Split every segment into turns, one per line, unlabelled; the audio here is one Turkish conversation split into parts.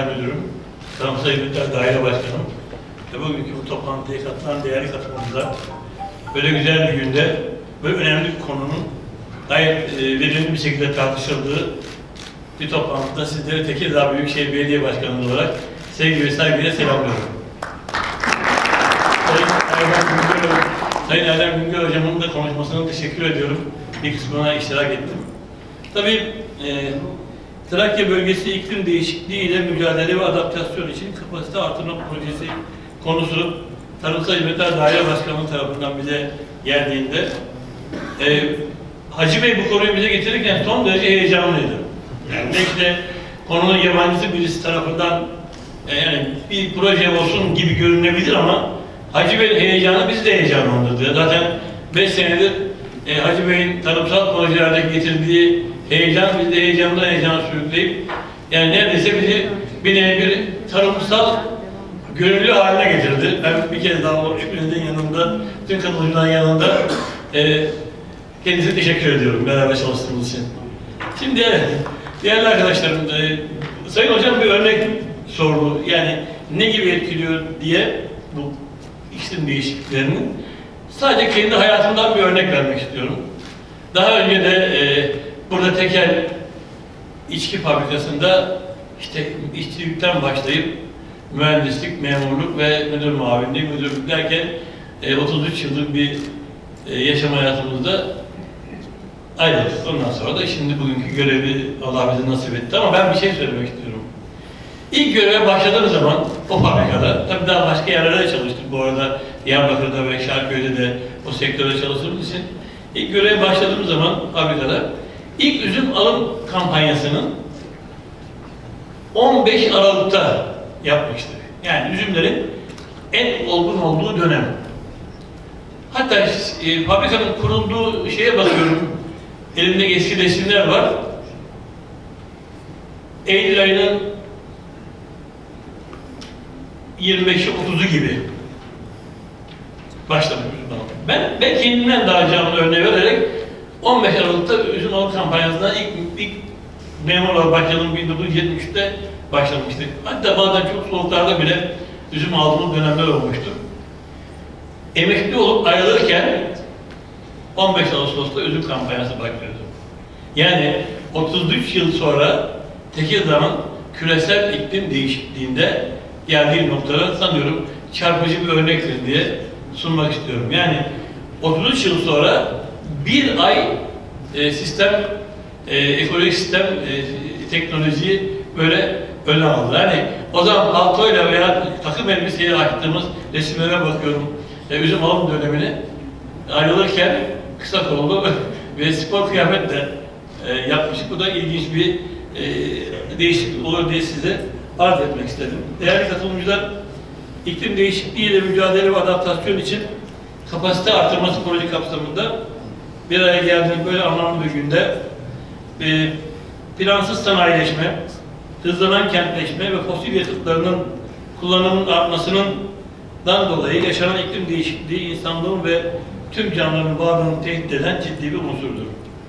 Müdürüm, Tarımsal Hizmetler Daire Başkanım ve bugünkü bu toplantıya katılan değerli katılımcılar, böyle güzel bir günde böyle önemli bir konunun gayet verimli bir şekilde tartışıldığı bir toplantıda sizleri Tekirdağ Büyükşehir Belediye Başkanı olarak sevgi ve saygıyla selamlıyorum. Sayın Erdem Güngör Hocam'ın da konuşmasına teşekkür ediyorum. Bir kısmına iştirak ettim. Tabii Trakya bölgesi iklim değişikliği ile mücadele ve adaptasyon için kapasite artırma projesi konusu Tarımsal Hizmetler Daire Başkanlığı tarafından bize geldiğinde Hacı Bey bu konuyu bize getirirken son derece heyecanlıydı. Yani işte konunun yabancısı birisi tarafından yani bir proje olsun gibi görünebilir ama Hacı Bey'in heyecanı bizi de heyecanlandırdı. Zaten 5 senedir Hacı Bey'in tarımsal projelerde getirdiği heyecan bizi de heyecana sürükleyip yani neredeyse bizi bir tarımsal gönüllü haline getirdi. Ben bir kez daha hepinizin yanında, tüm katılımcıların yanında kendisine teşekkür ediyorum beraber çalıştığımız için. Şimdi değerli arkadaşlarım, Sayın Hocam bir örnek sordu. Yani ne gibi etkiliyor diye bu iklim değişikliklerinin. Sadece kendi hayatımdan bir örnek vermek istiyorum. Daha önce de burada Tekel içki fabrikasında işte işçilikten başlayıp mühendislik, memurluk ve müdür muavinliği, müdürlük derken 33 yıllık bir yaşam hayatımızda ayrıldık. Ondan sonra da şimdi bugünkü görevi Allah bize nasip etti. Ama ben bir şey söylemek istiyorum. İlk göreve başladığım zaman o fabrikada, tabii daha başka yerlerde de çalıştık bu arada, Diyarbakır'da ve Şarköy'de de o sektörde çalıştığımız için ilk göreve başladığım zaman fabrikada ilk üzüm alım kampanyasının 15 Aralık'ta yapmıştık. Yani üzümlerin en olgun olduğu dönem. Hatta fabrikanın kurulduğu şeye bakıyorum, elimde eski resimler var. Eylül ayının 25'i 30'u gibi başlamış üzüm alım. Ben kendimden daha canlı örneği vererek 15 Aralık'ta üzüm alım kampanyasına ilk memur olarak başladığım 1973'te başlamıştık. Hatta bazen çok soğuklarda bile üzüm aldığımız dönemler olmuştu. Emekli olup ayrılırken 15 Ağustos'ta üzüm kampanyası başlıyordu. Yani 33 yıl sonra Tekirdağ'ın küresel iklim değişikliğinde geldiği noktada sanıyorum çarpıcı bir örnektir diye sunmak istiyorum. Yani 33 yıl sonra bir ay ekolojik sistem teknolojiyi böyle öne aldı. Yani o zaman paltoyla veya takım elbiseyle açtığımız resimlere bakıyorum. Üzüm alım dönemini ayrılırken kısa kollu ve spor kıyafetle yapmıştık. Bu da ilginç bir değişiklik olur diye size arz etmek istedim. Değerli katılımcılar, iklim değişikliği ile mücadele ve adaptasyon için kapasite artırması proje kapsamında bir araya geldiğimiz böyle anlamlı bir günde plansız sanayileşme, hızlanan kentleşme ve fosil yakıtlarının kullanımının artmasından dolayı yaşanan iklim değişikliği insanlığın ve tüm canlıların varlığını tehdit eden ciddi bir unsurdur.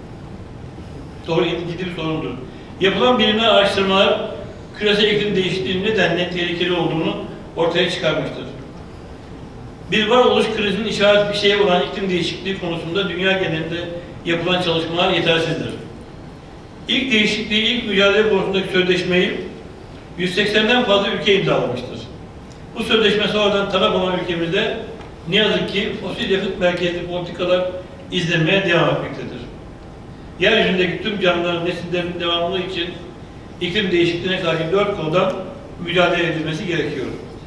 Ciddi bir sorundur. Yapılan bilimsel araştırmalar küresel iklim değişikliğinin nedenle tehlikeli olduğunu ortaya çıkarmıştır. Bir varoluş krizinin işaret bir şeye olan iklim değişikliği konusunda dünya genelinde yapılan çalışmalar yetersizdir. İlk değişikliği, ilk mücadele konusundaki sözleşmeyi 180'den fazla ülke imzalamıştır. Bu sözleşme sonradan taraf olan ülkemizde ne yazık ki fosil yakıt merkezli politikalar izlemeye devam etmektedir. Yeryüzündeki tüm canlıların nesillerinin devamlılığı için iklim değişikliğine karşı 4 koldan mücadele edilmesi gerekiyor.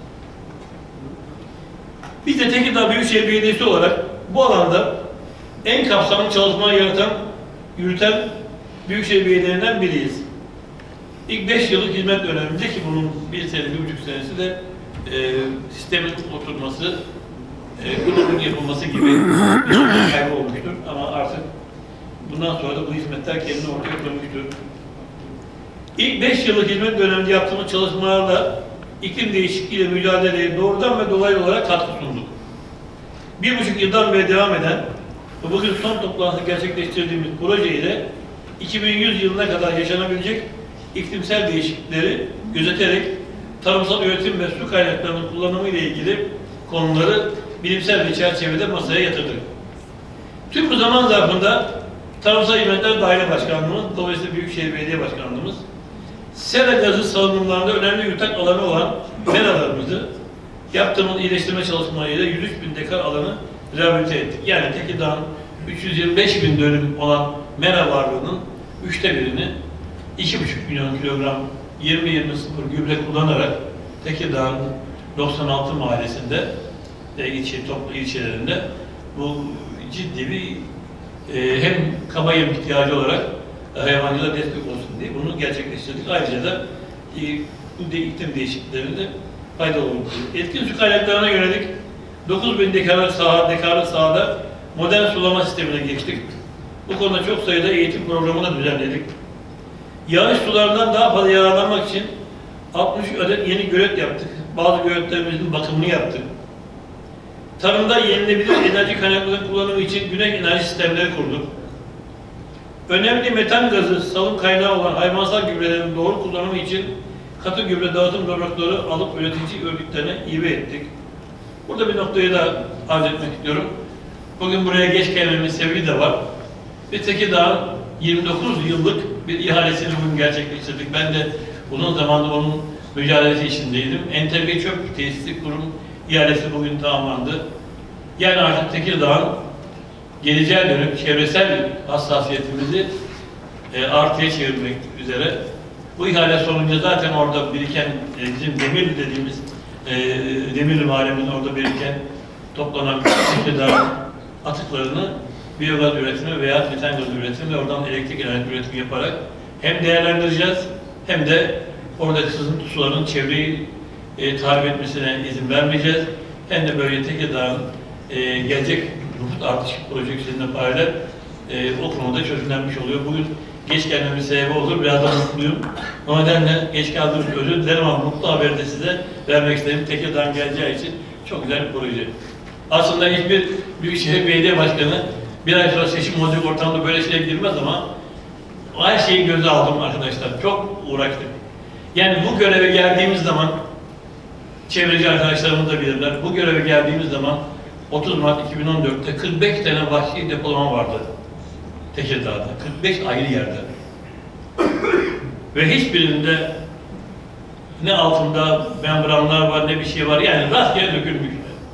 Biz de Tekirdağ Büyükşehir Belediyesi olarak bu alanda en kapsamlı çalışmalar yürüten Büyükşehir Belediyelerinden biriyiz. İlk 5 yıllık hizmet döneminde ki bunun 1 sene, 1,5 senesi de sistemin oturması, kurulun yapılması gibi bir kaybı olmuştur. Ama artık bundan sonra da bu hizmetler kendini ortaya koymuştur. İlk 5 yıllık hizmet döneminde yaptığımız çalışmalarla iklim değişikliğiyle mücadeleye doğrudan ve dolaylı olarak katkı sunduk. 1,5 yıldan beri devam eden ve bugün son toplantıda gerçekleştirdiğimiz projeyle 2100 yılına kadar yaşanabilecek iklimsel değişiklikleri gözeterek tarımsal üretim ve su kaynaklarının kullanımı ile ilgili konuları bilimsel bir çerçevede masaya yatırdık. Tüm bu zaman zarfında Tarımsal Hizmetler Daire Başkanlığımız, dolayısıyla Büyükşehir Belediye Başkanlığımız, sera gazı salınımlarında önemli yutak alanı olan meralarımızı yaptığımız iyileştirme çalışmalarıyla 103.000 dekar alanı rehabilite ettik. Yani Tekirdağ'ın 325.000 dönüm olan mera varlığının 1/3'ünü 2,5 milyon kilogram 20-20-0 gübre kullanarak Tekirdağ'ın 96 mahallesinde toplu ilçelerinde bu ciddi bir hem kaba yem ihtiyacı olarak hayvancılara destek olsun diye bunu gerçekleştirdik. Ayrıca da bu iklim değişikliklerinde faydalı oldu. Etkin su kaynaklarına yönelik 9.000 dekarlık sahada modern sulama sistemine geçtik. Bu konuda çok sayıda eğitim programı da düzenledik. Yağış sularından daha fazla yararlanmak için 60 adet yeni gölet yaptık. Bazı göletlerimizin bakımını yaptık. Tarımda yenilenebilir enerji kaynaklarının kullanımı için güneş enerji sistemleri kurduk. Önemli metan gazı salım kaynağı olan hayvansal gübrelerin doğru kullanımı için katı gübre dağıtım laboratuvarı alıp üretici örgütlerine hibe ettik. Burada bir noktayı da arz etmek istiyorum. Bugün buraya geç gelmemin sebebi de var. Ve Tekirdağ'ın 29 yıllık bir ihalesini bugün gerçekleştirdik. Ben de uzun zamandır onun mücadelesi içindeydim. Entegre Çöp Tesisi Kurum ihalesi bugün tamamlandı. Yani artık Tekirdağ'ın geleceğe dönük çevresel hassasiyetimizi artıya çevirmek üzere. Bu ihale sonucu zaten orada biriken bizim Demirli dediğimiz Demirli mahallemizin orada biriken toplanan Tekirdağ atıklarını biyogaz üretimi veya metan gaz üretimi ve oradan elektrik enerji üretimi yaparak hem değerlendireceğiz hem de oradaki sızıntı sularının çevreyi tahrip etmesine izin vermeyeceğiz. Hem de böyle Tekirdağ'ın gelecek nüfus artış projeksiyonuna paralel o konuda çözümlenmiş oluyor. Bugün geç gelmemin sebebi olur. Birazdan mutluyum. O nedenle geç kaldığınız için özür dilerim ama mutlu haberi de size vermek istedim. Tekirdağ'ın geleceği için çok güzel bir proje. Aslında hiçbir Büyükşehir Belediye Başkanı bir ay sonra seçim olacak ortamda böyle şeye girmez ama her şeyi göze aldım arkadaşlar. Çok uğraştık. Yani bu göreve geldiğimiz zaman çevreci arkadaşlarımız da bilirler. Bu göreve geldiğimiz zaman 30 Mart 2014'te 45 tane vahşi depolama vardı Tekirdağ'da. 45 ayrı yerde. Ve hiçbirinde ne altında membranlar var ne bir şey var. Yani rastgele dökülmüş.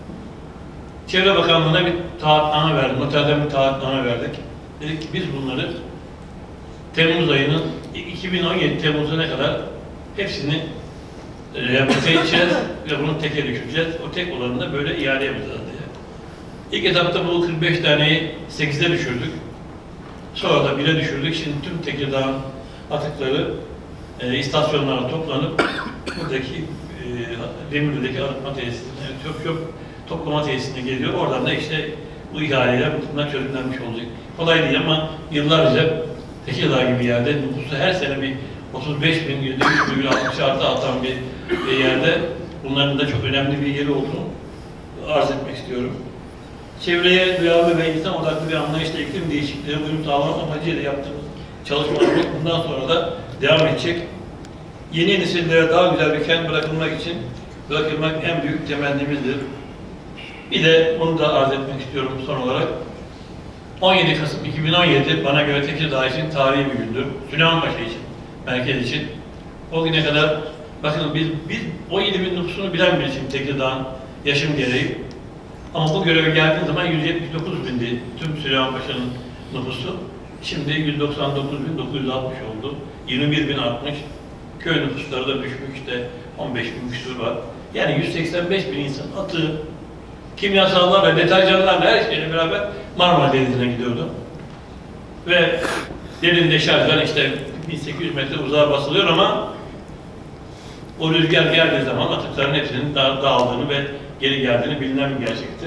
Çevre Bakanlığı'na bir taahhütname verdik. Noterden bir taahhütname verdik. Dedik ki biz bunları Temmuz ayının 2017 Temmuz'una kadar hepsini rehabilite edeceğiz ve bunu teke düşüreceğiz. O tek olanı da böyle ihale yapacağız diye. İlk etapta bu 45 taneyi 8'e düşürdük. Sonra da 1'e düşürdük. Şimdi tüm Tekirdağ'ın atıkları istasyonlara toplanıp buradaki Demirli'deki arıtma tesisine, çöp toplama tesisine geliyor. Oradan da işte bu ihaleyle bunlar çözümlenmiş olacak. Kolay değil ama yıllarca Tekirdağ gibi yerde nüfusu her sene bir 35.000, %3,60 artı atan bir yerde bunların da çok önemli bir yeri olduğunu arz etmek istiyorum. Çevreye duyarlı ve insan odaklı bir anlayışla iklim değişikliğine uyum sağlamak amacıyla yaptığımız çalışmalarımız bundan sonra da devam edecek. Yeni nesillere daha güzel bir kent bırakılmak en büyük temennimizdir. Bir de bunu da arz etmek istiyorum son olarak. 17 Kasım 2017 bana göre Tekirdağ için tarihi bir gündür. Süleymanpaşa için, merkez için. O güne kadar, bakın biz 17.000 nüfusunu bilen birisiyim Tekirdağ'ın yaşım gereği. Ama bu göreve geldiğim zaman 179.000'di tüm Süleymanpaşa'nın nüfusu. Şimdi 199.960 oldu. 21.000 artmış. Köy nüfusları da düşmüş, işte 15.000 küsur var. Yani 185.000 insan atığı, kimyasallarla, deterjanlarla her şeyle beraber Marmara Denizi'ne gidiyordu. Ve derin deşarjdan işte 1800 metre uzağa basılıyor ama o rüzgar geldiği zaman atıkların hepsinin dağıldığını ve geri geldiğini bilinen bir gerçekti.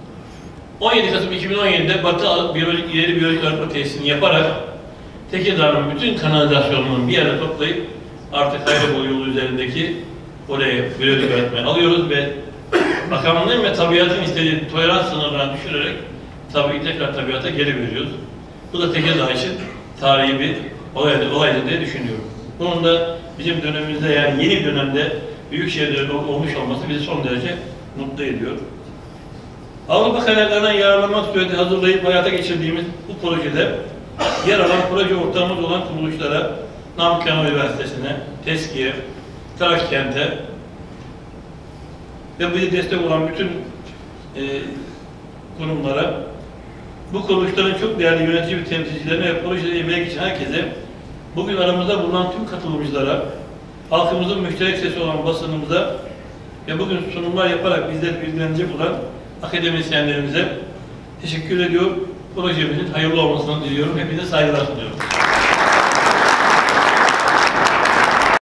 17 Kasım 2017'de Batı İleri Biyolojik Arıtma Tesisini yaparak Tekirdağ'ın bütün kanalizasyonunu bir yere toplayıp artık Hayrabolu yolu üzerindeki oraya biyolojik öğretmeni alıyoruz ve bakanlığın ve tabiatın istediği tolerans sınırlarını düşürerek tabii tekrar tabiata geri veriyoruz. Bu da Tekirdağ için tarihi bir olaydır diye düşünüyorum. Bunun da bizim dönemimizde, yani yeni dönemde Büyükşehir'de olmuş olması bizi son derece mutlu ediyor. Avrupa kaynaklarından yararlanmak suretiyle hazırlayıp hayata geçirdiğimiz bu projede yer alan proje ortağımız olan kuruluşlara, Namık Kemal Üniversitesi'ne, TESKİ'ye, Traşkent'e ve bize destek olan bütün kurumlara, bu kuruluşların çok değerli yönetici ve temsilcilerine ve projede emeği geçen herkese, bugün aramızda bulunan tüm katılımcılara, halkımızın müşterek sesi olan basınımıza ve bugün sunumlar yaparak bizleri bilgilenecek olan akademisyenlerimize teşekkür ediyor. Projemizin hayırlı olmasını diliyorum. Hepinize saygılar sunuyorum.